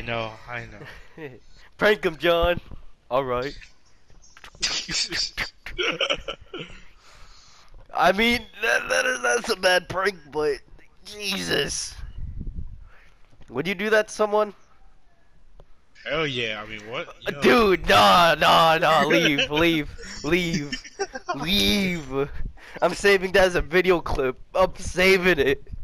I know. Prank him, John. Alright. I mean, that's a bad prank, but Jesus. Would you do that to someone? Hell yeah, I mean, what? Yo. Dude, nah, leave. I'm saving that as a video clip. I'm saving it.